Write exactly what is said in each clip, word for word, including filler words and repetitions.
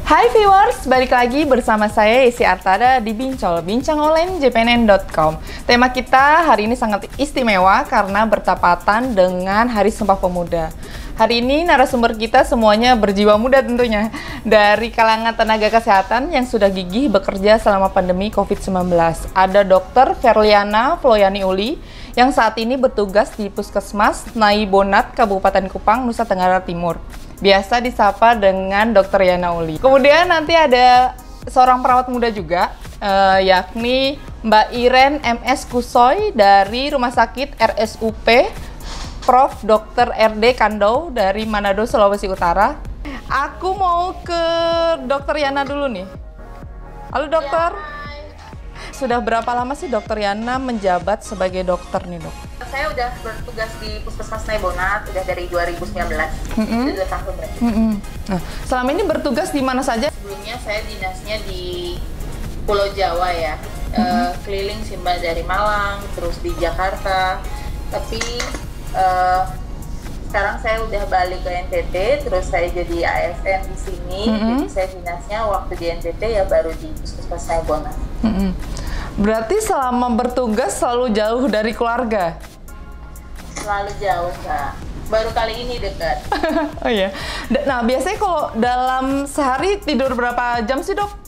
Hai viewers, balik lagi bersama saya Yesi Artada di Bincol, bincang online j p n n dot com. Tema kita hari ini sangat istimewa karena bertepatan dengan Hari Sumpah Pemuda. Hari ini narasumber kita semuanya berjiwa muda tentunya, dari kalangan tenaga kesehatan yang sudah gigih bekerja selama pandemi covid sembilan belas. Ada Dokter Verliana Floyani Uli yang saat ini bertugas di Puskesmas Naibonat, Kabupaten Kupang, Nusa Tenggara Timur. Biasa disapa dengan Dokter Yana Uli. Kemudian nanti ada seorang perawat muda juga, uh, yakni Mbak Iren M S Kusoy dari Rumah Sakit R S U P Prof Dokter R D Kandau dari Manado, Sulawesi Utara. Aku mau ke Dokter Yana dulu nih. Halo dokter. Ya, sudah berapa lama sih Dokter Yana menjabat sebagai dokter nih dok? saya udah bertugas di Puskesmas Naibonat udah dari dua ribu sembilan belas, Mm-hmm. udah dua tahun berarti. Mm-hmm. Nah, selama ini bertugas di mana saja? Sebelumnya saya dinasnya di Pulau Jawa ya, Mm-hmm. uh, keliling sih Mbak, dari Malang, terus di Jakarta. Tapi uh, sekarang saya udah balik ke N T T, terus saya jadi A S N di sini. Mm-hmm. Jadi saya dinasnya waktu di N T T ya baru di Puskesmas Naibonat. Mm-hmm. Berarti selama bertugas selalu jauh dari keluarga? Selalu jauh Mbak, baru kali ini dekat. Oh iya. Nah biasanya kalau dalam sehari tidur berapa jam sih dok?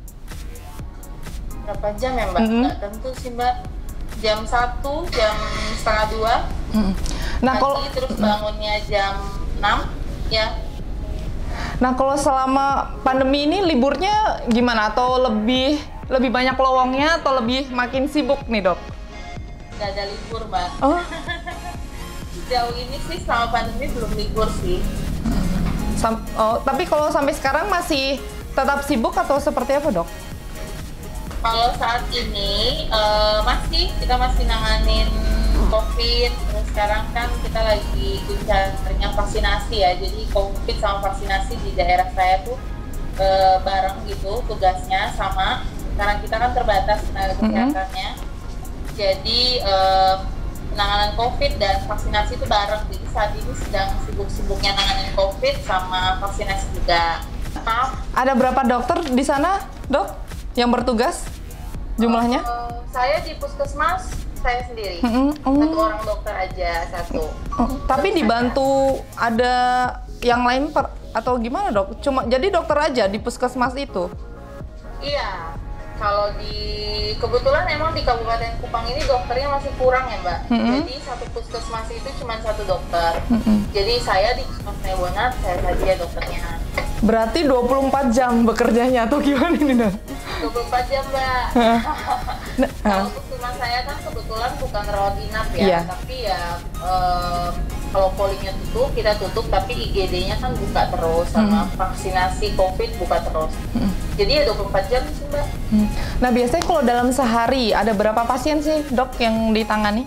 Berapa jam ya Mbak? Mm-hmm. Nggak tentu sih Mbak. Jam satu, jam setengah dua. Mm-hmm. Nah kalau terus bangunnya jam enam ya. Nah kalau selama pandemi ini liburnya gimana? Atau lebih lebih banyak lowongnya atau lebih makin sibuk nih dok? Nggak ada libur Mbak. Oh. Sejauh ini sih selama pandemi belum libur sih. Sam- oh, tapi kalau sampai sekarang masih tetap sibuk atau seperti apa dok? Kalau saat ini uh, masih kita masih nanganin COVID. Terus sekarang kan kita lagi gencarnya vaksinasi ya. Jadi COVID sama vaksinasi di daerah saya tuh uh, bareng gitu tugasnya sama. Karena kita kan terbatas tenaga kesehatannya. Mm-hmm. Jadi uh, penanganan COVID dan vaksinasi itu bareng. Jadi saat ini sedang sibuk-sibuknya nanganin COVID sama vaksinasi juga. Maaf. Ada berapa dokter di sana, dok, yang bertugas? Jumlahnya? Uh, saya di puskesmas saya sendiri. Mm-hmm. Mm. Satu orang dokter aja, satu. Oh, tapi dibantu ada yang lain per, atau gimana dok? Cuma jadi dokter aja di puskesmas itu? Iya. Kalau di kebetulan emang di Kabupaten Kupang ini dokternya masih kurang ya Mbak. Mm-hmm. Jadi satu puskesmas itu cuma satu dokter. Mm-hmm. Jadi saya di Puskesmas Naibonat, saya saja dokternya. Berarti dua puluh empat jam bekerjanya atau gimana ini dok? dua puluh empat jam Mbak. Nah, Kalau puskesmas saya kan kebetulan bukan rawat inap ya, iya. tapi ya eh, kalau pollingnya tutup, kita tutup, tapi I G D-nya kan buka terus, sama Mm-hmm. vaksinasi COVID buka terus. Mm-hmm. Jadi ya dua puluh empat jam sih Mbak. Hmm. Nah biasanya kalau dalam sehari ada berapa pasien sih dok yang ditangani?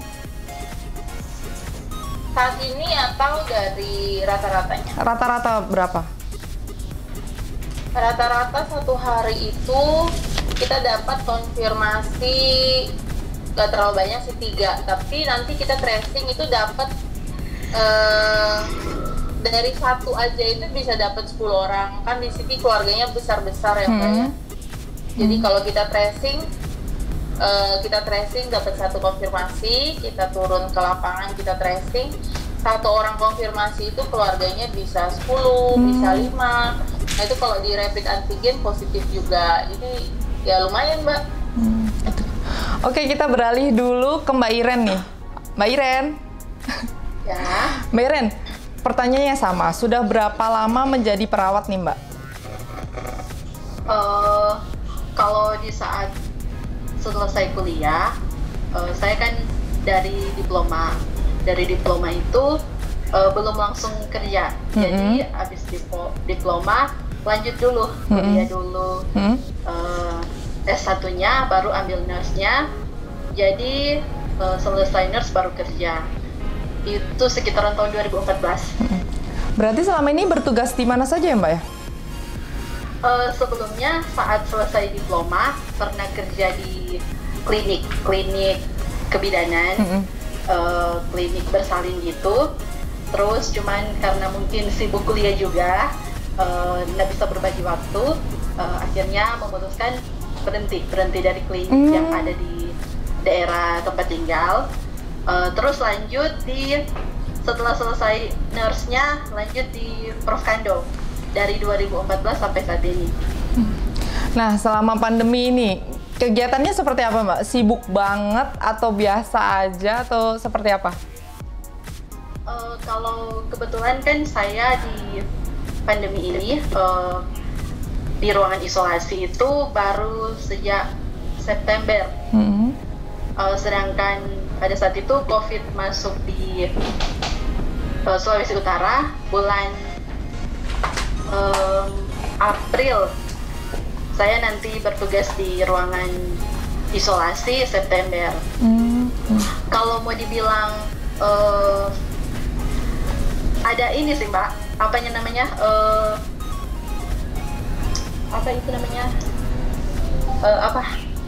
Saat ini atau dari rata-ratanya? Rata-rata berapa? Rata-rata satu hari itu kita dapat konfirmasi gak terlalu banyak sih, tiga. Tapi nanti kita tracing itu dapat eh, dari satu aja itu bisa dapat sepuluh orang. Kan di sini keluarganya besar-besar ya Mbak ya. Jadi kalau kita tracing, uh, kita tracing dapat satu konfirmasi, kita turun ke lapangan, kita tracing, satu orang konfirmasi itu keluarganya bisa sepuluh, hmm. bisa lima. Nah itu kalau di rapid antigen positif juga, jadi ya lumayan Mbak. Hmm. Oke, kita beralih dulu ke Mbak Iren nih. Mbak Iren. Ya. Mbak Iren, pertanyaannya sama. Sudah berapa lama menjadi perawat nih Mbak? Uh, Kalau di saat selesai kuliah, uh, saya kan dari diploma. Dari diploma itu uh, belum langsung kerja. Mm-hmm. Jadi habis diplo- diploma lanjut dulu, kuliah mm-hmm. dulu. Mm-hmm. Uh, S satunya baru ambil nurse-nya. Jadi uh, selesai nurse baru kerja. Itu sekitaran tahun dua ribu empat belas. Mm-hmm. Berarti selama ini bertugas di mana saja ya Mbak ya? Uh, sebelumnya saat selesai diploma pernah kerja di klinik klinik kebidanan, mm-hmm. uh, klinik bersalin gitu. Terus cuman karena mungkin sibuk kuliah juga, uh, nggak bisa berbagi waktu, uh, akhirnya memutuskan berhenti berhenti dari klinik Hmm. yang ada di daerah tempat tinggal. Uh, terus lanjut di setelah selesai nurse-nya lanjut di Profkando dari dua ribu empat belas sampai saat ini. Nah, selama pandemi ini, kegiatannya seperti apa, Mbak? Sibuk banget atau biasa aja atau seperti apa? Uh, kalau kebetulan kan saya di pandemi ini uh, di ruangan isolasi itu baru sejak September. Hmm. Uh, sedangkan pada saat itu COVID masuk di uh, Sulawesi Utara bulan um, April. Saya nanti bertugas di ruangan isolasi September. Hmm. Hmm. Kalau mau dibilang uh, ada ini sih Mbak, apanya namanya? Uh, apa itu namanya? Uh, apa?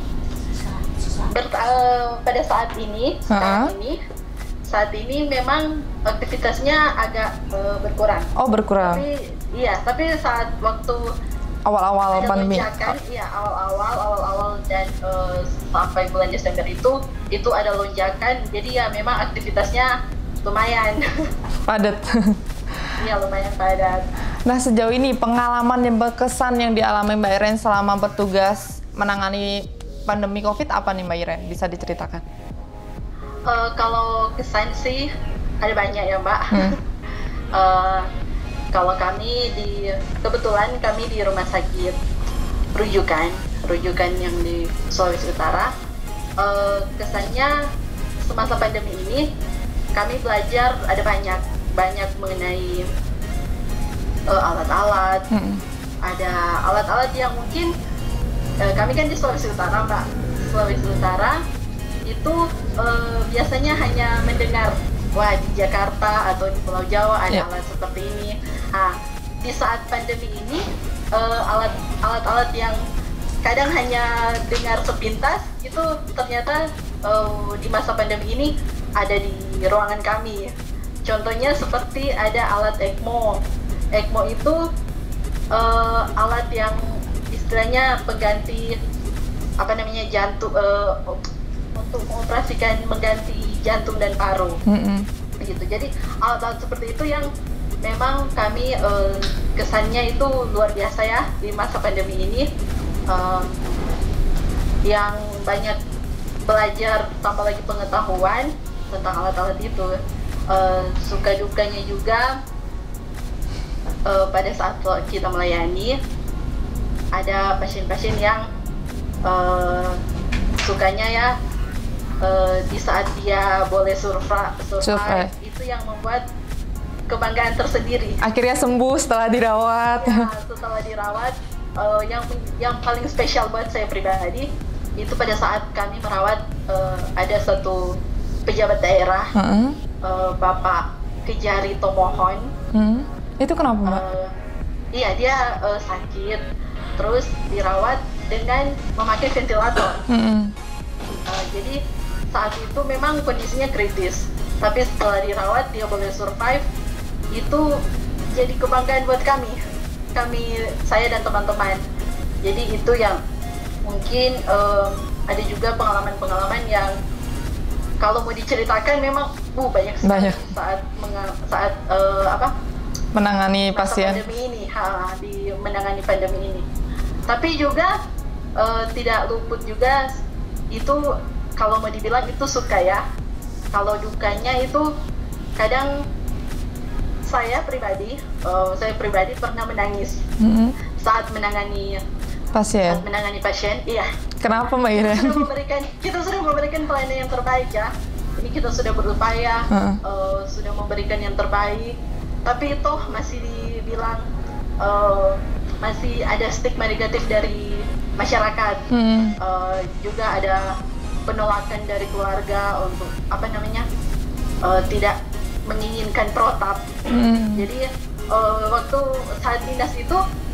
Ber- uh, pada saat ini, saat Ha-ha. ini, saat ini memang aktivitasnya agak uh, berkurang. Oh, berkurang. Tapi iya, tapi saat waktu Awal-awal ada pandemi. lonjakan, iya awal-awal, awal-awal dan uh, sampai bulan Desember itu, itu ada lonjakan. Jadi ya memang aktivitasnya lumayan, Padat. iya lumayan padat. Nah, sejauh ini pengalaman yang berkesan yang dialami Mbak Iren selama bertugas menangani pandemi COVID apa nih Mbak Iren? Bisa diceritakan? Uh, kalau kesan sih ada banyak ya Mbak. Hmm. Uh, kalau kami di kebetulan kami di rumah sakit rujukan, rujukan yang di Sulawesi Utara. Uh, kesannya semasa pandemi ini kami belajar ada banyak banyak mengenai uh, alat-alat. Hmm. Ada alat-alat yang mungkin uh, kami kan di Sulawesi Utara Mbak. Sulawesi Utara itu uh, biasanya hanya mendengar, wah di Jakarta atau di Pulau Jawa ada Yeah. alat seperti ini. Nah, di saat pandemi ini uh, alat alat-alat yang kadang hanya dengar sepintas itu ternyata uh, di masa pandemi ini ada di ruangan kami. Contohnya seperti ada alat ECMO. ECMO itu uh, alat yang istilahnya pengganti apa namanya jantung uh, untuk mengoperasikan mengganti jantung dan paru. Hmm. Begitu. Jadi alat-alat seperti itu yang memang kami uh, kesannya itu luar biasa ya di masa pandemi ini, uh, yang banyak belajar tambah lagi pengetahuan tentang alat-alat itu. Uh, suka dukanya juga uh, pada saat kita melayani ada pasien-pasien yang uh, sukanya ya uh, di saat dia boleh survive, survive Survive. itu yang membuat kebanggaan tersendiri. Akhirnya sembuh setelah dirawat. Ya, setelah dirawat, uh, yang yang paling spesial buat saya pribadi itu pada saat kami merawat uh, ada satu pejabat daerah, Heeh. uh, Bapak Kejari Tomohon. Hmm. Itu kenapa, Mbak? Uh, iya dia uh, sakit, terus dirawat dengan memakai ventilator. Hmm. Uh, jadi saat itu memang kondisinya kritis, tapi setelah dirawat dia boleh survive. Itu jadi kebanggaan buat kami, kami saya dan teman-teman. Jadi itu yang mungkin um, ada juga pengalaman-pengalaman yang kalau mau diceritakan memang uh, banyak sekali Banyak. saat menga- saat uh, apa Menangani masa pasien. pandemi ini, ha, di menangani pandemi ini. Tapi juga uh, tidak luput juga itu kalau mau dibilang itu suka ya. Kalau dukanya itu kadang saya pribadi, uh, saya pribadi pernah menangis Hmm. saat menangani Pasien. saat menangani pasien. Iya. Kenapa, Mbak Kita Iren? sudah memberikan kita sudah memberikan pelayanan yang terbaik ya. Ini kita sudah berupaya, Heeh. uh, sudah memberikan yang terbaik. Tapi toh masih dibilang uh, masih ada stigma negatif dari masyarakat. Hmm. Uh, juga ada penolakan dari keluarga untuk apa namanya uh, tidak menginginkan protap. Hmm. Jadi uh, waktu saat dinas itu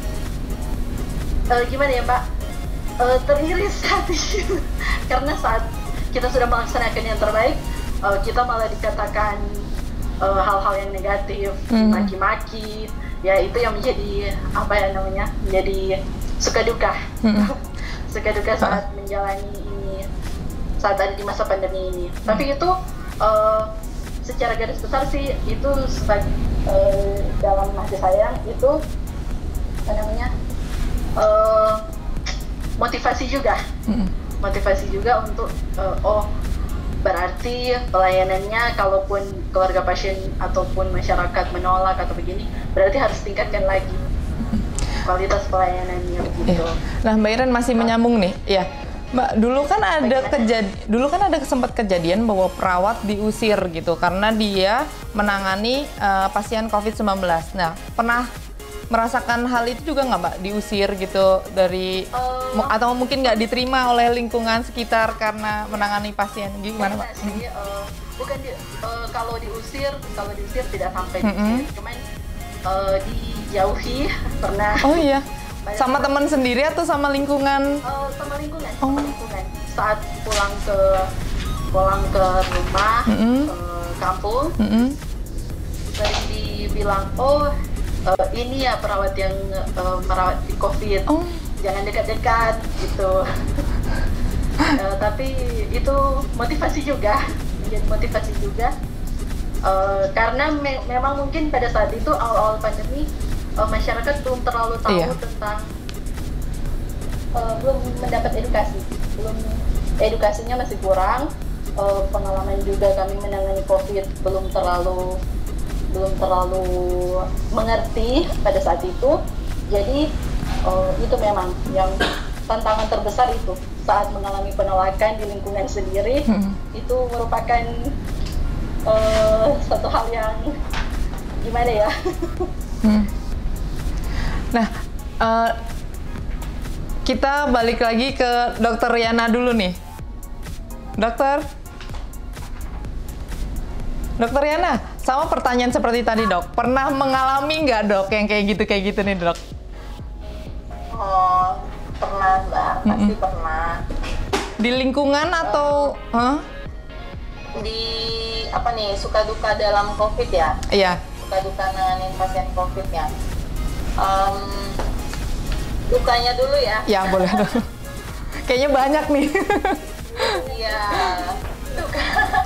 uh, gimana ya Mbak, uh, teriris hati karena saat kita sudah melaksanakan yang terbaik, uh, kita malah dikatakan uh, hal-hal yang negatif, Hmm. maki-maki, ya itu yang menjadi apa ya namanya, menjadi suka duka, Hmm. suka duka saat menjalani ini, saat ada di masa pandemi ini. Tapi itu uh, secara garis besar sih itu sebagai uh, dalam hati saya itu apa namanya, uh, motivasi juga, Hmm. motivasi juga untuk uh, oh berarti pelayanannya, kalaupun keluarga pasien ataupun masyarakat menolak atau begini, berarti harus tingkatkan lagi kualitas pelayanannya gitu. Iya. Nah, Mbak Iren masih menyambung nih, ya. Mbak, dulu kan ada kejadian, dulu kan ada sempat kejadian bahwa perawat diusir gitu karena dia menangani uh, pasien covid sembilan belas. Nah, pernah merasakan hal itu juga nggak, Mbak, diusir gitu dari Uh, atau mungkin nggak diterima oleh lingkungan sekitar karena menangani pasien, gimana, Mbak? Sih, uh, bukan di, uh, kalau diusir, kalau diusir tidak sampai Mm-mm. diusir, cuman uh, dijauhi pernah. Oh iya, Banyak sama orang- teman sendiri atau sama lingkungan? Uh, sama lingkungan, Oh. sama lingkungan. Saat pulang ke pulang ke rumah, Mm-mm. ke kampung, Mm-mm. sering dibilang, oh uh, ini ya perawat yang uh, merawat di COVID, Oh, jangan dekat-dekat gitu. Uh, tapi itu motivasi juga, menjadi motivasi juga. Uh, karena me- memang mungkin pada saat itu awal-awal pandemi uh, masyarakat belum terlalu tahu Iya. tentang, uh, belum mendapat edukasi, belum edukasinya masih kurang. Uh, pengalaman juga kami menangani COVID belum terlalu belum terlalu mengerti pada saat itu. Jadi uh, itu memang yang tantangan terbesar itu saat mengalami penolakan di lingkungan sendiri. Mm-mm. Itu merupakan uh, satu hal yang gimana ya. Hmm. Nah, eh, kita balik lagi ke Dokter Riana dulu nih. Dokter, Dokter Riana, sama pertanyaan seperti tadi, Dok. Pernah mengalami nggak, Dok, yang kayak gitu kayak gitu nih, Dok? Oh, pernah Mbak, pasti Mm-mm. pernah. Di lingkungan atau, Hah? Di apa nih, suka duka dalam COVID ya? Iya. Suka duka nanganin pasien COVID ya. Em, dukanya dulu ya. Ya, boleh, Dok. Kayaknya banyak nih. Iya, duka.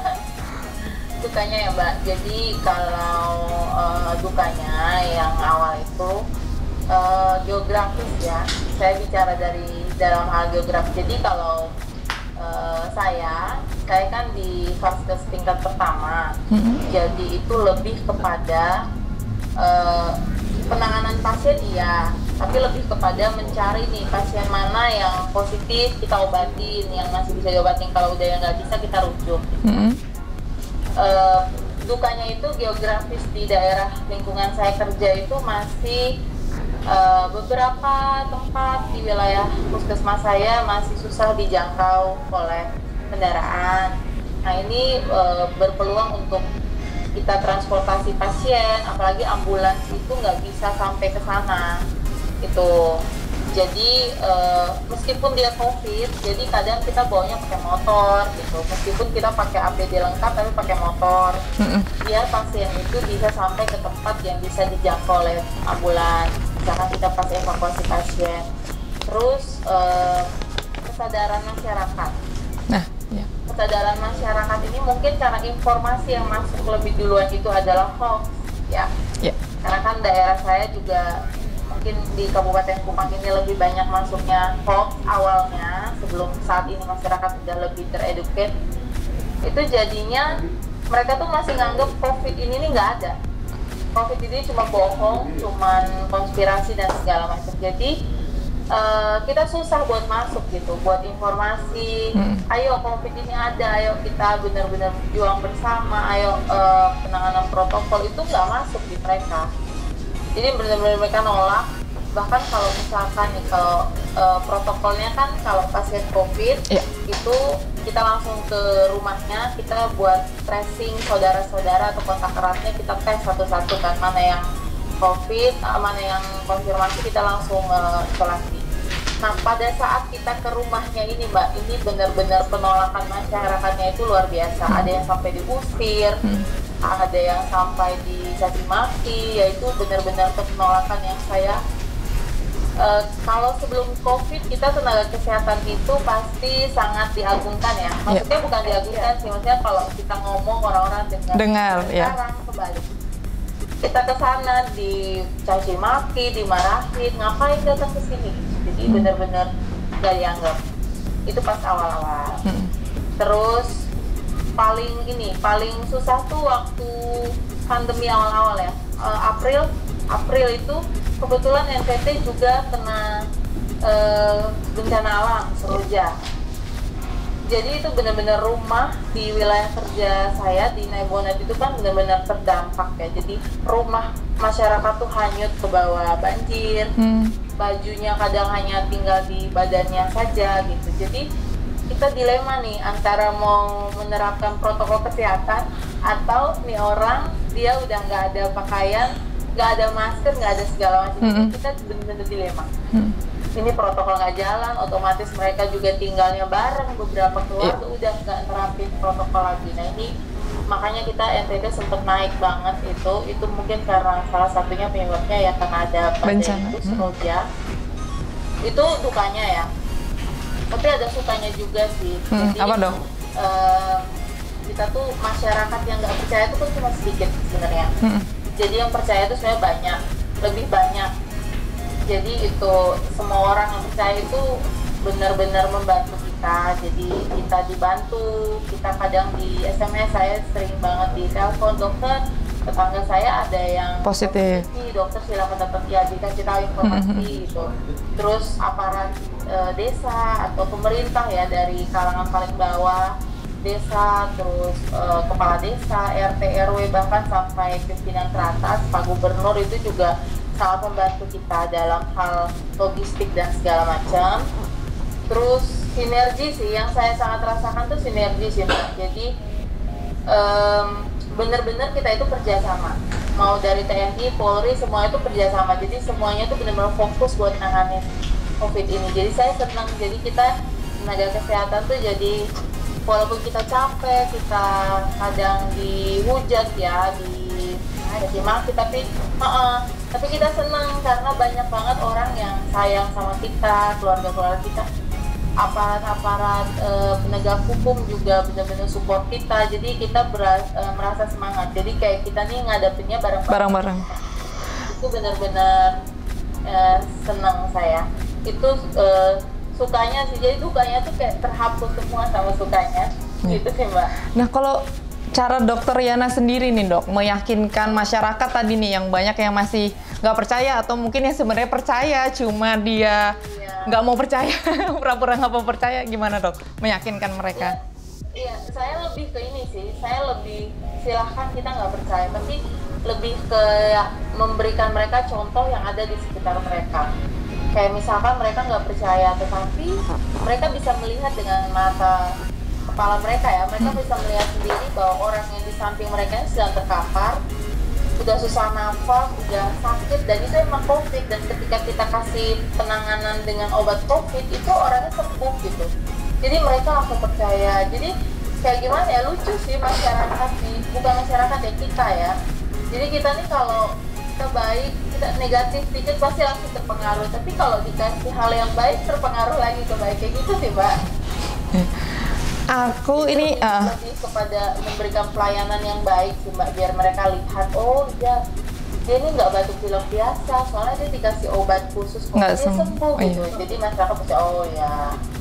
Dukanya ya Mbak. Jadi kalau eh, dukanya yang awal itu eh, geografis ya. Saya bicara dari dalam hal geografis. Jadi kalau eh, saya, saya kan di vaskes tingkat pertama. Mm-mm. Jadi itu lebih kepada eh, penanganan pasien iya, tapi lebih kepada mencari nih pasien mana yang positif kita obatin, yang masih bisa diobatin. Kalau udah yang nggak bisa kita rujuk. Mm-mm. Eh, dukanya itu geografis di daerah lingkungan saya kerja itu masih eh, beberapa tempat di wilayah puskesmas saya masih susah dijangkau oleh kendaraan. Nah ini eh, berpeluang untuk kita transportasi pasien, apalagi ambulans itu nggak bisa sampai ke sana itu. Jadi eh, meskipun dia COVID, jadi kadang kita bawanya pakai motor gitu. Meskipun kita pakai A P D lengkap tapi pakai motor, Mm-mm. biar pasien itu bisa sampai ke tempat yang bisa dijangkau oleh ambulans. Misalkan kita pas evakuasi pasien. Terus eh, kesadaran masyarakat. Nah, ya. Kesadaran masyarakat ini mungkin karena informasi yang masuk lebih duluan itu adalah hoax ya. Ya. Karena kan daerah saya juga mungkin di Kabupaten Kupang ini lebih banyak masuknya hoax awalnya, sebelum saat ini masyarakat sudah lebih tereduket. Itu jadinya mereka tuh masih nganggap COVID ini nih nggak ada. COVID ini cuma bohong, cuman konspirasi dan segala macam. Jadi Uh, kita susah buat masuk gitu, buat informasi. Hmm. Ayo COVID ini ada, ayo kita benar-benar berjuang bersama, ayo uh, penanganan protokol itu nggak masuk di mereka. Jadi benar-benar mereka nolak. Bahkan kalau misalkan nih kalau uh, protokolnya kan kalau pasien COVID Iya. itu kita langsung ke rumahnya, kita buat tracing saudara-saudara atau kontak eratnya, kita tes satu-satu kan mana yang COVID, mana yang konfirmasi, kita langsung uh, isolasi. Nah pada saat kita ke rumahnya ini Mbak, ini benar-benar penolakan masyarakatnya itu luar biasa. Ada yang sampai diusir, Hmm. ada yang sampai dicaci maki, yaitu benar-benar penolakan yang saya Uh, kalau sebelum COVID kita tenaga kesehatan itu pasti sangat diagungkan ya. Maksudnya yeah. bukan diagungkan sih, maksudnya kalau kita ngomong orang-orang dengar. Dengar, ya. Sekarang kembali. Kita ke sana dicaci maki, dimarahin, ngapain datang ke sini? Jadi hmm. benar-benar gak dianggap. Itu pas awal-awal. Hmm. Terus paling ini, paling susah tuh waktu pandemi awal-awal ya. Uh, April, April itu kebetulan N T T juga kena uh, bencana alam Seroja. Jadi itu benar-benar rumah di wilayah kerja saya di Naibonet itu kan benar-benar terdampak ya. Jadi rumah masyarakat tuh hanyut ke bawah banjir, hmm. bajunya kadang hanya tinggal di badannya saja gitu. Jadi kita dilema nih antara mau menerapkan protokol kesehatan atau nih orang dia udah nggak ada pakaian, nggak ada masker, nggak ada segala macam. Mm-hmm. Kita benar-benar dilema. Mm-hmm. Ini protokol nggak jalan, otomatis mereka juga tinggalnya bareng, beberapa keluarga yeah. udah nggak nerapin protokol lagi. Nah ini makanya kita N T T sempat naik banget itu, itu mungkin karena salah satunya penyebabnya ya karena ada bencana itu Seroja. Mm-hmm. Itu dukanya ya. Tapi ada sukanya juga sih. Hmm, Jadi, apa dong? Uh, kita tuh masyarakat yang nggak percaya itu kan cuma sedikit sebenarnya. Hmm. Jadi yang percaya itu sebenarnya banyak, lebih banyak. Jadi itu semua orang yang percaya itu benar-benar membantu kita. Jadi kita dibantu, kita kadang di S M S, saya sering banget di telepon dokter, tetangga saya ada yang positif. positif dokter silakan tetap ya dikasih tahu informasi itu. Terus aparat e, desa atau pemerintah ya dari kalangan paling bawah desa, terus e, kepala desa, R T R W bahkan sampai pimpinan teratas, Pak Gubernur itu juga sangat membantu kita dalam hal logistik dan segala macam. Terus sinergi sih yang saya sangat rasakan tuh sinergi sih Mbak. Jadi um, benar-benar kita itu kerjasama, mau dari T N I, Polri, semua itu kerjasama. Jadi semuanya itu benar-benar fokus buat nanganin COVID ini. Jadi saya senang. Jadi kita tenaga kesehatan tuh jadi walaupun kita capek, kita kadang dihujat ya, di caci maki, tapi uh-uh, tapi kita senang karena banyak banget orang yang sayang sama kita, keluarga-keluarga kita. Aparat-aparat e, penegak hukum juga benar-benar support kita, jadi kita beras, e, merasa semangat. Jadi kayak kita nih ngadepinnya bareng-bareng. Itu benar-benar e, senang saya. Itu e, sukanya sih, jadi dukanya tuh kayak terhapus semua sama sukanya. Hmm. Gitu sih Mbak. Nah kalau cara dokter Yana sendiri nih dok, meyakinkan masyarakat tadi nih yang banyak yang masih nggak percaya atau mungkin yang sebenarnya percaya cuma dia nggak mau percaya, pura-pura nggak mau percaya, gimana dok? Meyakinkan mereka? Iya, ya, saya lebih ke ini sih, saya lebih silahkan kita nggak percaya, tapi lebih ke ya, memberikan mereka contoh yang ada di sekitar mereka. Kayak misalkan mereka nggak percaya, tetapi mereka bisa melihat dengan mata kepala mereka ya, mereka bisa melihat sendiri bahwa orang yang di samping mereka sedang terkapar, udah susah nafas, udah sakit, dan itu emang COVID. Dan ketika kita kasih penanganan dengan obat COVID, itu orangnya sembuh gitu. Jadi mereka langsung percaya. Jadi kayak gimana ya, lucu sih masyarakat nih, bukan masyarakat ya, kita ya. Jadi kita nih kalau kita baik, kita negatif dikit pasti langsung terpengaruh. Tapi kalau dikasih hal yang baik, terpengaruh lagi ke baik, kayak gitu sih Mbak. Aku itu ini uh, lebih kepada memberikan pelayanan yang baik sih Mbak, biar mereka lihat oh ya dia ini nggak batuk pilek biasa, soalnya dia dikasih obat khusus kok dia sembuh oh, gitu. Iya. Jadi masyarakat bisa oh ya.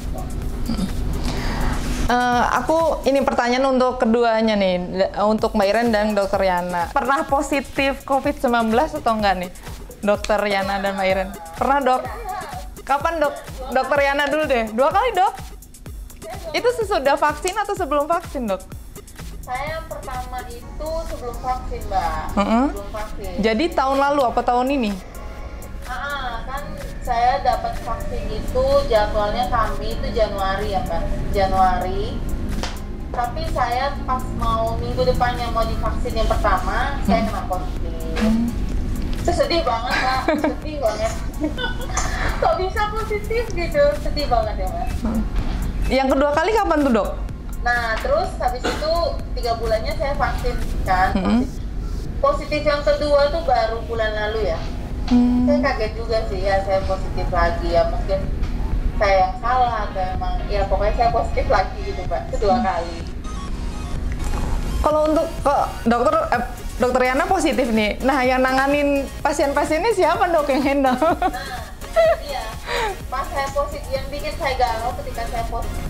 Uh, aku ini pertanyaan untuk keduanya nih, untuk Mbak Iren dan Dokter Yana. Pernah positif COVID sembilan belas atau enggak nih, Dokter Yana dan Mbak Iren? Pernah dok? Kapan dok? Dokter Yana dulu deh. Dua kali dok? Itu sesudah vaksin atau sebelum vaksin dok? Saya pertama itu sebelum vaksin Mbak. Uh-uh. Sebelum vaksin. Jadi tahun lalu apa tahun ini? Ah, kan saya dapat vaksin itu jadwalnya kami itu Januari ya Mbak. Januari. Tapi saya pas mau minggu depannya mau divaksin yang pertama, hmm. saya kena positif. Hmm. Itu sedih banget Mbak, sedih banget. Kok bisa positif gitu? Sedih banget ya Mbak. Hmm. Yang kedua kali kapan tuh dok? Nah terus habis itu tiga bulannya saya vaksin kan. Mm-hmm. Positif yang kedua tuh baru bulan lalu ya. Hmm. Saya kaget juga sih ya, saya positif lagi ya, mungkin saya yang salah atau emang ya pokoknya saya positif lagi gitu Mbak, kedua Hmm. kali. Kalau untuk kok dokter eh, dokter Yana positif nih. Nah, yang nanganin pasien-pasiennya siapa dok yang handle? Nah, iya. Pas saya positif, yang bikin saya galau ketika saya positif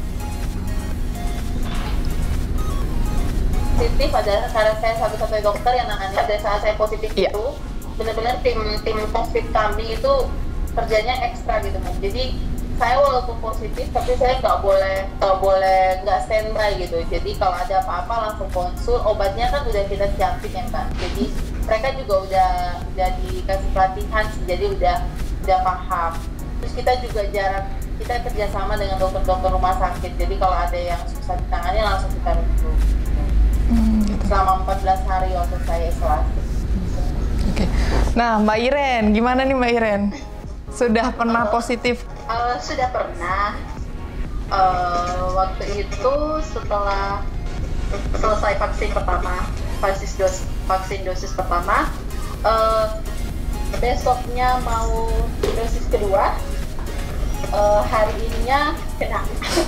adalah karena saya satu-satunya dokter yang nangani pada saat saya positif Iya. itu, benar-benar tim tim COVID kami itu kerjanya ekstra gitu kan. Jadi saya walaupun positif tapi saya nggak boleh nggak boleh nggak standby gitu. Jadi kalau ada apa-apa langsung konsul, obatnya kan udah kita siapin ya Mbak. Jadi mereka juga udah udah dikasih pelatihan sih, jadi udah udah paham. Terus kita juga jarak kita kerjasama dengan dokter-dokter rumah sakit. Jadi kalau ada yang susah ditangani langsung kita rujuk. Hmm, gitu. Selama empat belas hari waktu saya isolasi. Oke. Nah, Mbak Iren, gimana nih Mbak Iren? Sudah pernah positif? Uh, sudah pernah. Uh, waktu itu setelah selesai vaksin pertama, vaksin dosis, vaksin dosis pertama, uh, besoknya mau dosis kedua, uh, hari ininya kena.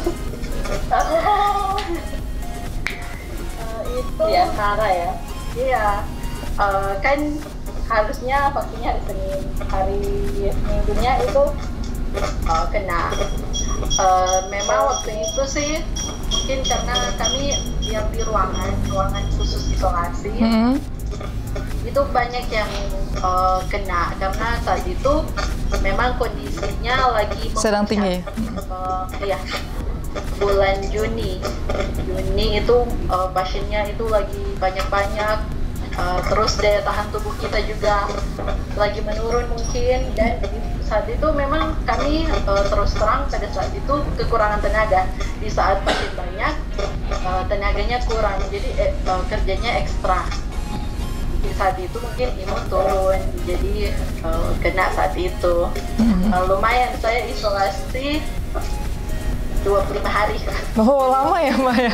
uh, itu Ya, Sarah ya. Iya, uh, kan harusnya vaksinnya hari Senin, hari Minggunya itu uh, kena. Uh, memang waktu itu sih mungkin karena kami yang di ruangan, ruangan khusus isolasi, Hmm. itu banyak yang uh, kena karena saat itu memang kondisinya lagi Sedang tinggi. Uh, iya, bulan Juni, Juni itu uh, pasiennya itu lagi banyak-banyak. Uh, terus daya tahan tubuh kita juga lagi menurun mungkin, dan saat itu memang kami uh, terus terang pada saat itu kekurangan tenaga. Di saat pasien banyak, uh, tenaganya kurang, jadi eh, uh, kerjanya ekstra. Di saat itu mungkin imun turun, jadi uh, kena saat itu. Uh, lumayan, saya isolasi dua puluh lima hari. Oh, lama ya Mbak ya?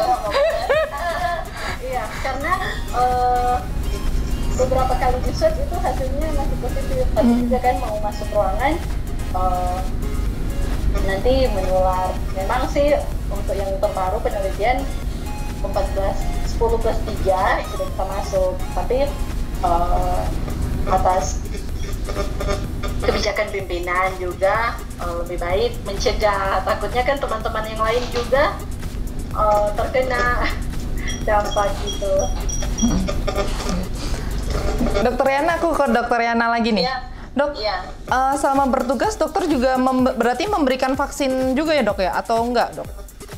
Iya, karena uh, beberapa kali di swab itu hasilnya masih positif, tapi Hmm. juga kan mau masuk ruangan uh, nanti menular. Memang sih untuk yang terbaru penelitian empat belas, sepuluh plus tiga sudah bisa masuk, tapi uh, atas kebijakan pimpinan juga uh, lebih baik mencegah, takutnya kan teman-teman yang lain juga uh, terkena dampak itu. Dokter Yana, aku ke Dokter Yana lagi nih. Iya. Dok, Iya. eh, selama bertugas dokter juga mem- berarti memberikan vaksin juga ya dok ya? Atau enggak dok?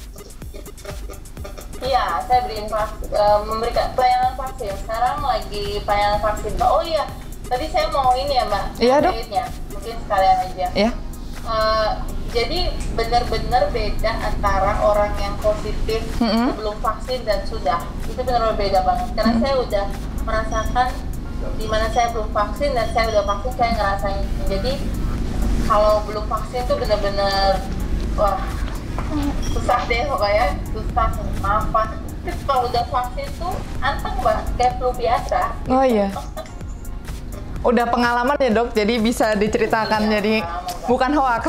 Iya, saya beriin vaks- eh, memberikan pelayanan vaksin. Sekarang lagi pelayanan vaksin Mbak. Oh iya, tadi saya mau ini ya Mbak. Iya, Dok. update-nya. Mungkin sekalian aja. Ya. Eh, jadi benar-benar beda antara orang yang positif Mm-mm. sebelum vaksin dan sudah. Itu benar-benar beda banget. Karena saya udah merasakan di mana saya belum vaksin dan saya udah vaksin, saya ngerasain. Jadi kalau belum vaksin tuh benar-benar wah susah deh pokoknya, susah nafas. Terus kalau udah vaksin tuh anteng banget kayak flu biasa. Oh iya. Udah pengalaman ya dok, jadi bisa diceritakan, Iya, jadi pengalaman. bukan hoax.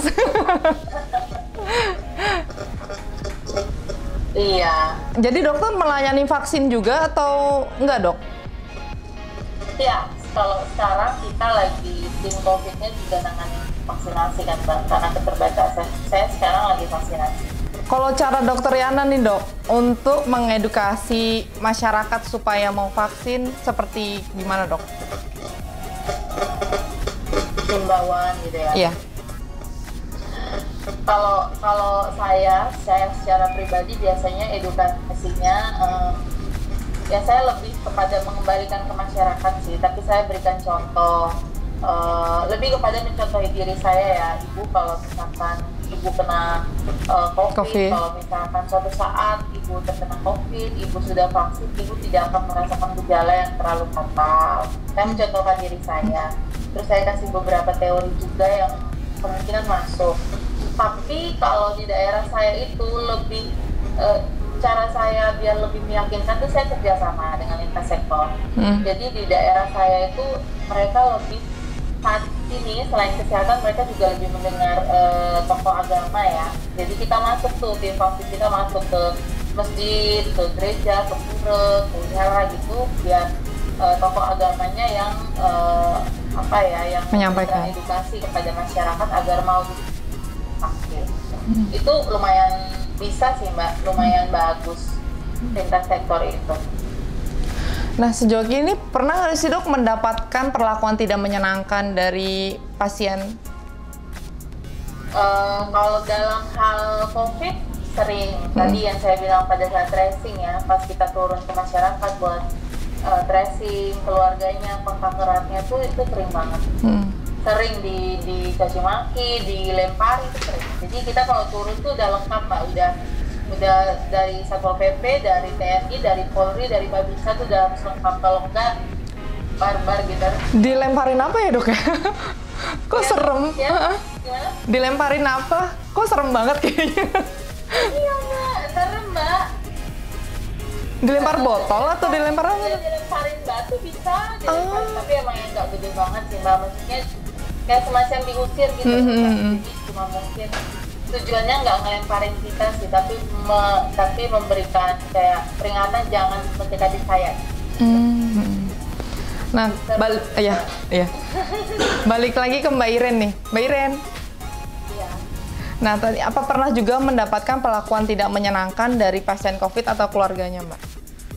Iya. Jadi dokter melayani vaksin juga atau enggak dok? Ya, kalau sekarang kita lagi tim COVID-nya juga nangani vaksinasi kan Mbak, karena keterbatasan. Saya sekarang lagi vaksinasi. Kalau cara dokter Yana nih dok, untuk mengedukasi masyarakat supaya mau vaksin seperti gimana dok? Himbauan gitu ya. Iya. Kalau kalau saya, saya secara pribadi biasanya edukasinya eh, ya saya lebih kepada mengembalikan ke masyarakat sih, tapi saya berikan contoh. Uh, lebih kepada mencontohi diri saya ya, ibu kalau misalkan ibu kena uh, COVID, COVID. kalau misalkan suatu saat ibu terkena COVID, ibu sudah vaksin, ibu tidak akan merasakan gejala yang terlalu fatal. Saya mencontohkan diri saya, terus saya kasih beberapa teori juga yang kemungkinan masuk. Tapi kalau di daerah saya itu lebih uh, cara saya biar lebih meyakinkan tuh saya kerjasama dengan lintas sektor. Hmm. Jadi di daerah saya itu mereka lebih saat ini selain kesehatan mereka juga lebih mendengar uh, tokoh agama ya. Jadi kita masuk tuh tim vaksin kita masuk ke masjid, ke gereja, ke pura, ke wihara gitu biar uh, tokoh agamanya yang uh, apa ya yang menyampaikan edukasi kepada masyarakat agar mau vaksin. Hmm. Itu lumayan bisa sih Mbak, lumayan hmm. bagus lintas sektor itu. Nah sejauh ini pernah nggak sih dok mendapatkan perlakuan tidak menyenangkan dari pasien? Uh, kalau dalam hal COVID sering, hmm. tadi yang saya bilang pada saat tracing ya, pas kita turun ke masyarakat buat uh, tracing keluarganya, kontak eratnya tuh itu sering banget. Hmm. Sering di dicaci maki, dilempari itu sering. Jadi kita kalau turun tuh udah lengkap Mbak, udah udah dari Satpol P P, dari T N I, dari Polri, dari Babinsa tuh udah harus lengkap, kalau enggak barbar gitu. Dilemparin apa ya dok ya? Kok ya, serem? Ya, gimana? Dilemparin apa? Kok serem banget kayaknya? Iya Mbak, serem Mbak. Dilempar nah, botol atau dilempar apa? Ya, dilemparin batu bisa, dilemparin, oh. tapi emang yang nggak gede banget sih Mbak, maksudnya kayak semacam diusir gitu. Mm-hmm. Jadi cuma mungkin tujuannya nggak ngelemparin kita sih, tapi me, tapi memberikan kayak peringatan jangan mendekati saya. Mm-hmm. Nah, balik ya, ya. Balik lagi ke Mbak Iren nih, Mbak Iren. Iya. Nah, tadi apa pernah juga mendapatkan perlakuan tidak menyenangkan dari pasien COVID atau keluarganya, Mbak?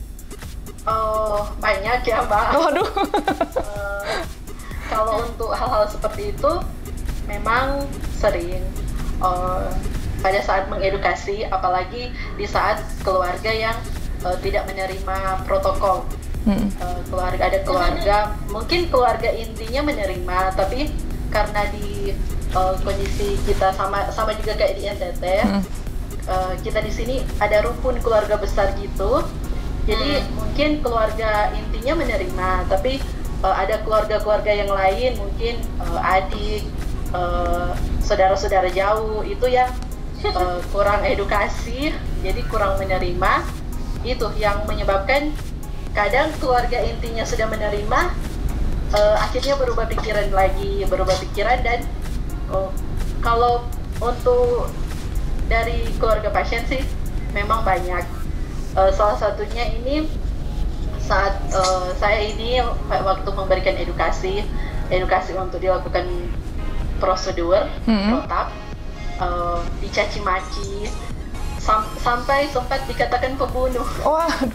Oh, banyak ya, Mbak. Waduh. uh, kalau untuk hal-hal seperti itu, memang sering. Uh, pada saat mengedukasi, apalagi di saat keluarga yang uh, tidak menerima protokol. Hmm. Uh, keluarga ada keluarga, mungkin keluarga intinya menerima, tapi karena di uh, kondisi kita sama sama juga kayak di N T T, hmm. uh, kita di sini ada rukun keluarga besar gitu, jadi hmm. mungkin keluarga intinya menerima, tapi uh, ada keluarga-keluarga yang lain, mungkin uh, adik, uh, saudara-saudara jauh itu yang uh, kurang edukasi, jadi kurang menerima, itu yang menyebabkan kadang keluarga intinya sudah menerima, uh, akhirnya berubah pikiran lagi, berubah pikiran dan oh, kalau untuk dari keluarga pasien sih memang banyak. Uh, salah satunya ini saat uh, saya ini waktu memberikan edukasi, edukasi untuk dilakukan prosedur mm-hmm. protap, uh, dicaci maki. Sam- sampai sempat dikatakan pembunuh. Waduh.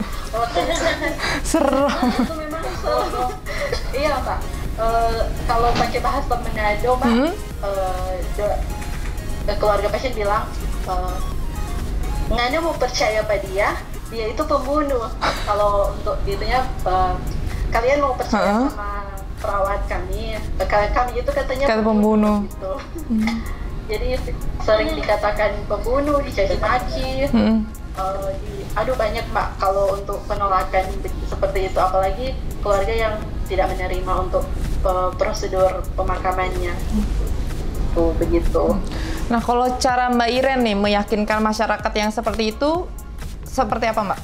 Serem. Itu memang serem. Iya Mbak. Uh, kalau pakai bahasa Manado Mbak, hmm? uh, de- de- keluarga pasien bilang, uh, ngana mau percaya pada dia, dia itu pembunuh. Kalau untuk dirinya, uh, kalian mau percaya uh-huh. sama perawat kami, uh, kami itu katanya kata pembunuh. Gitu. Hmm. Jadi sering dikatakan pembunuh, dicaci maki, hmm. uh, di, aduh banyak Mbak kalau untuk penolakan seperti itu, apalagi keluarga yang tidak menerima untuk uh, prosedur pemakamannya. Tuh begitu. Nah kalau cara Mbak Iren nih meyakinkan masyarakat yang seperti itu seperti apa Mbak?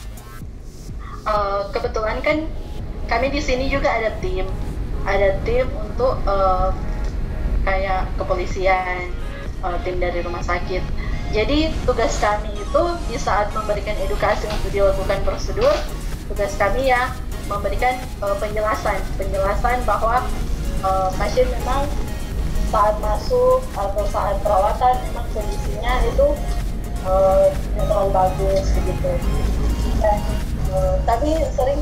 Uh, kebetulan kan kami di sini juga ada tim, ada tim untuk uh, kayak kepolisian. Uh, tim dari rumah sakit. Jadi tugas kami itu di saat memberikan edukasi untuk dilakukan prosedur, tugas kami ya memberikan uh, penjelasan, penjelasan bahwa uh, pasien memang saat masuk atau saat perawatan memang kondisinya itu uh, tidak terlalu bagus begitu. Dan uh, tapi sering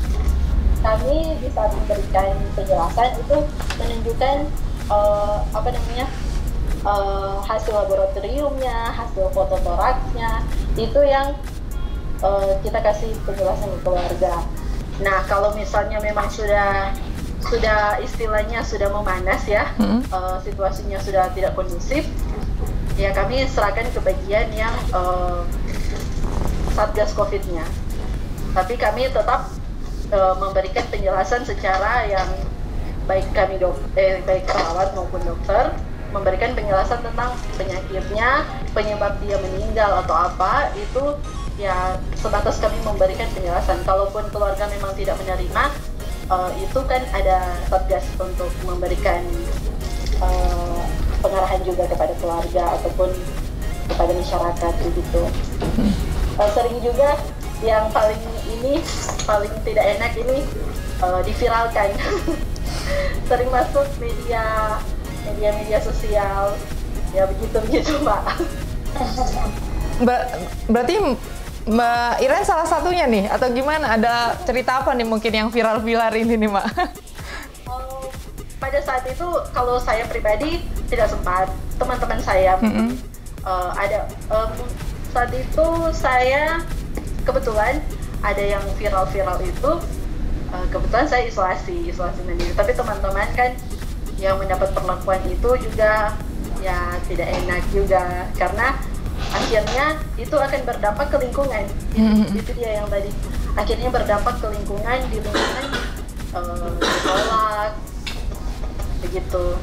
kami di saat memberikan penjelasan itu menunjukkan uh, apa namanya Uh, hasil laboratoriumnya, hasil foto toraksnya, itu yang uh, kita kasih penjelasan ke keluarga. Nah, kalau misalnya memang sudah sudah istilahnya sudah memanas ya, hmm. uh, situasinya sudah tidak kondusif, ya kami serahkan ke bagian yang uh, Satgas COVID-nya. Tapi kami tetap uh, memberikan penjelasan secara yang baik kami dok, eh, baik perawat maupun dokter, memberikan penjelasan tentang penyakitnya, penyebab dia meninggal atau apa, itu ya sebatas kami memberikan penjelasan. Kalaupun keluarga memang tidak menerima, uh, itu kan ada satgas untuk memberikan uh, pengarahan juga kepada keluarga ataupun kepada masyarakat begitu. Uh, sering juga yang paling ini paling tidak enak ini uh, diviralkan. Sering masuk media media-media sosial ya, begitu begitu Mbak. Ber- berarti Mbak Iren salah satunya nih atau gimana? Ada cerita apa nih mungkin yang viral-viral ini nih Mbak? Oh, pada saat itu kalau saya pribadi tidak sempat, teman-teman saya mm-hmm. uh, ada um, saat itu saya kebetulan ada yang viral-viral itu. Uh, kebetulan saya isolasi, isolasi mandiri. Tapi teman-teman kan yang mendapat perlakuan itu juga ya tidak enak juga, karena akhirnya itu akan berdampak ke lingkungan. Mm-hmm. Itu dia yang tadi. Akhirnya berdampak ke lingkungan, di lingkungan uh, ditolak, begitu.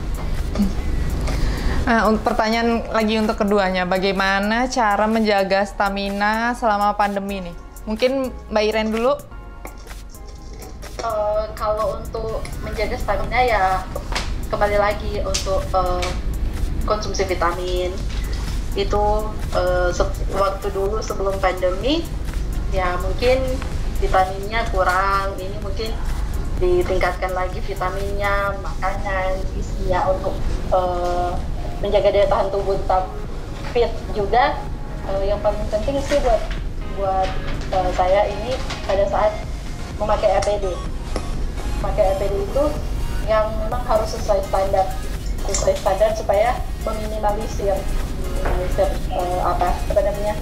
Nah, untuk pertanyaan lagi untuk keduanya, bagaimana cara menjaga stamina selama pandemi nih? Mungkin Mbak Iren dulu. Uh, kalau untuk menjaga stamina ya kembali lagi untuk uh, konsumsi vitamin itu uh, se- waktu dulu sebelum pandemi ya mungkin vitaminnya kurang, ini mungkin ditingkatkan lagi vitaminnya, makanan isinya untuk uh, menjaga daya tahan tubuh tetap fit juga. Uh, yang paling penting sih buat buat uh, saya ini pada saat memakai A P D. Pakai A P D itu yang memang harus sesuai standar, sesuai standar supaya meminimalisir, meminimalisir uh, apa, apa namanya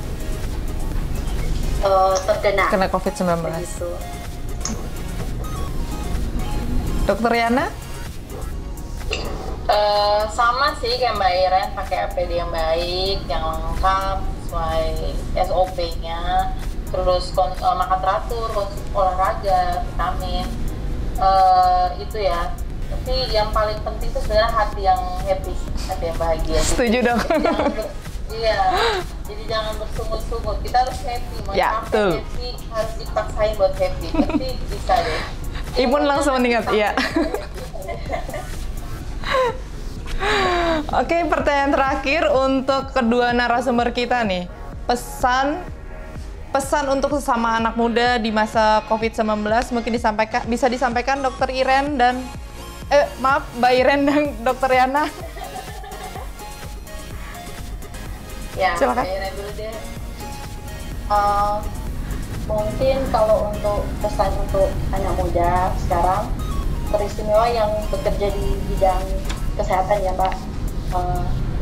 uh, terkena kena covid sembilan belas. Begitu. Dokter Yana? Uh, sama sih kayak Mbak Iren, pakai A P D yang baik, yang lengkap sesuai S O P-nya. Terus kon- uh, makan teratur, konsumsi olahraga, vitamin, uh, itu ya. Tapi yang paling penting itu sebenarnya hati yang happy, hati yang bahagia. Setuju dong. Ber- iya, jadi jangan bersungut-sungut. Kita harus happy, mau Ya, capek betul. happy harus dipaksain buat happy. Tapi bisa deh. Imun langsung meningkat, iya. Oke, pertanyaan terakhir untuk kedua narasumber kita nih. Pesan pesan untuk sesama anak muda di masa covid sembilan belas mungkin disampaikan, bisa disampaikan Dokter Iren dan eh maaf Mbak Iren dan Dokter Yana. Ya, silakan. Mbak Iren dulu deh. Uh, mungkin kalau untuk pesan untuk anak muda sekarang, teristimewa yang bekerja di bidang kesehatan ya Mbak, uh,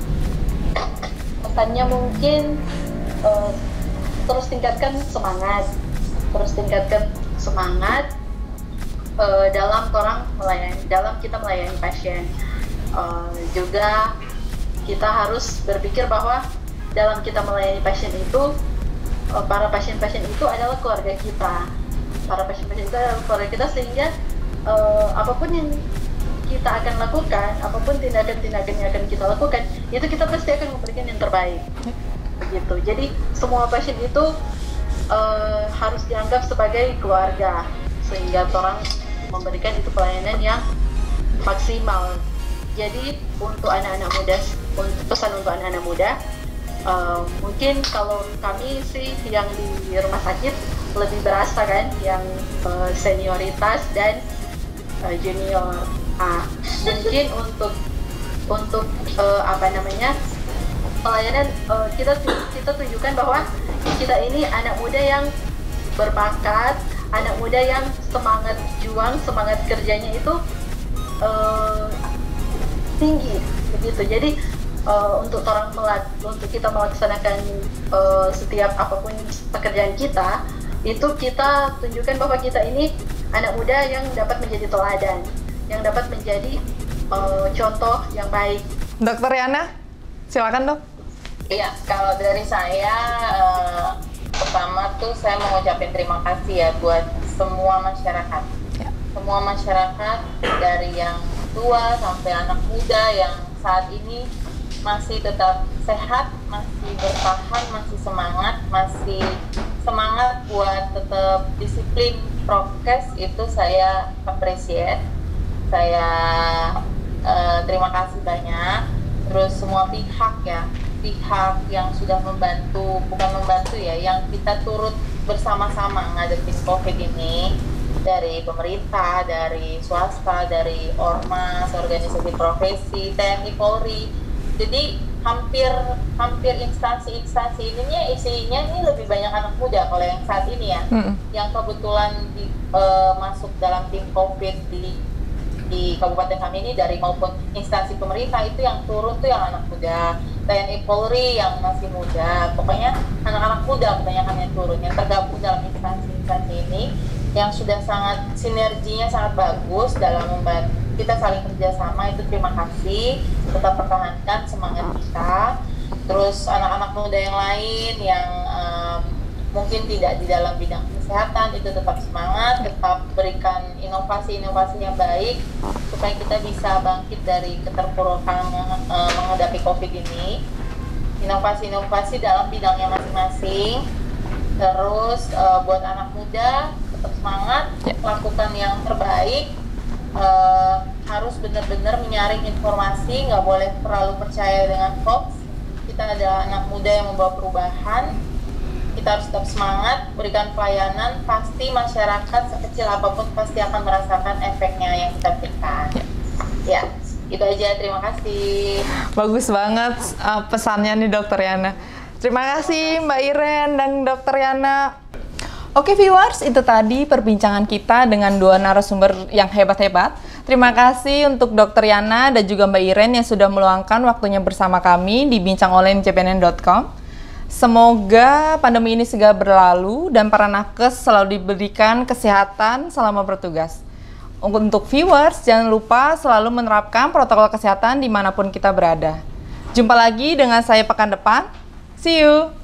pesannya mungkin uh, terus tingkatkan semangat, terus tingkatkan semangat uh, dalam orang melayani, dalam kita melayani pasien. Uh, juga kita harus berpikir bahwa dalam kita melayani pasien itu, uh, para pasien-pasien itu adalah keluarga kita, para pasien-pasien itu adalah keluarga kita, sehingga uh, apapun yang kita akan lakukan, apapun tindakan-tindakan yang akan kita lakukan, itu kita pasti akan memberikan yang terbaik. Begitu. Jadi semua pasien itu uh, harus dianggap sebagai keluarga, sehingga orang memberikan itu pelayanan yang maksimal. Jadi untuk anak-anak muda, untuk pesan untuk anak-anak muda, uh, mungkin kalau kami sih yang di rumah sakit lebih berasa kan, yang uh, senioritas dan uh, junior. Ah, mungkin untuk untuk uh, apa namanya pelayanan, uh, kita kita tunjukkan bahwa kita ini anak muda yang berbakat, anak muda yang semangat juang, semangat kerjanya itu uh, tinggi, begitu. Jadi uh, untuk orang melat, untuk kita melaksanakan uh, setiap apapun pekerjaan kita, itu kita tunjukkan bahwa kita ini anak muda yang dapat menjadi teladan, yang dapat menjadi uh, contoh yang baik. Dokter Yana, silakan dok. Iya, kalau dari saya, uh, pertama tuh saya mau ngucapin terima kasih ya buat semua masyarakat. Ya. Semua masyarakat, dari yang tua sampai anak muda yang saat ini masih tetap sehat, masih bertahan, masih semangat, masih semangat buat tetap disiplin prokes itu saya appreciate. Saya uh, terima kasih banyak. Terus semua pihak ya, pihak yang sudah membantu, bukan membantu ya, yang kita turut bersama-sama ngadepin COVID ini, dari pemerintah, dari swasta, dari ormas, organisasi profesi, T N I, Polri. Jadi hampir hampir instansi-instansi ininya isinya ini lebih banyak anak muda kalau yang saat ini ya, mm. yang kebetulan di, uh, masuk dalam tim COVID di di kabupaten kami ini, dari maupun instansi pemerintah itu yang turun tuh yang anak muda, T N I, Polri yang masih muda, pokoknya anak-anak muda kebanyakan yang turun, yang tergabung dalam instansi-instansi ini, yang sudah sangat sinerginya sangat bagus dalam membantu kita saling kerjasama. Itu terima kasih, tetap pertahankan semangat kita. Terus anak-anak muda yang lain yang um, mungkin tidak di dalam bidang kesehatan itu tetap semangat, tetap berikan inovasi-inovasi yang baik supaya kita bisa bangkit dari keterpurukan uh, menghadapi COVID ini. Inovasi-inovasi dalam bidangnya masing-masing. Terus uh, buat anak muda tetap semangat, lakukan yang terbaik. Uh, harus benar-benar menyaring informasi, nggak boleh terlalu percaya dengan hoax. Kita adalah anak muda yang membawa perubahan. Kita harus tetap semangat, berikan pelayanan. Pasti masyarakat sekecil apapun pasti akan merasakan efeknya yang kita berikan. Ya, itu aja. Terima kasih. Bagus banget uh, pesannya nih Dokter Yana. Terima kasih Mbak Iren dan Dokter Yana. Oke viewers, itu tadi perbincangan kita dengan dua narasumber yang hebat-hebat. Terima kasih untuk Dokter Yana dan juga Mbak Iren yang sudah meluangkan waktunya bersama kami di bincang online j p n n dot com. Semoga pandemi ini segera berlalu dan para nakes selalu diberikan kesehatan selama bertugas. Untuk viewers, jangan lupa selalu menerapkan protokol kesehatan dimanapun kita berada. Jumpa lagi dengan saya pekan depan. See you!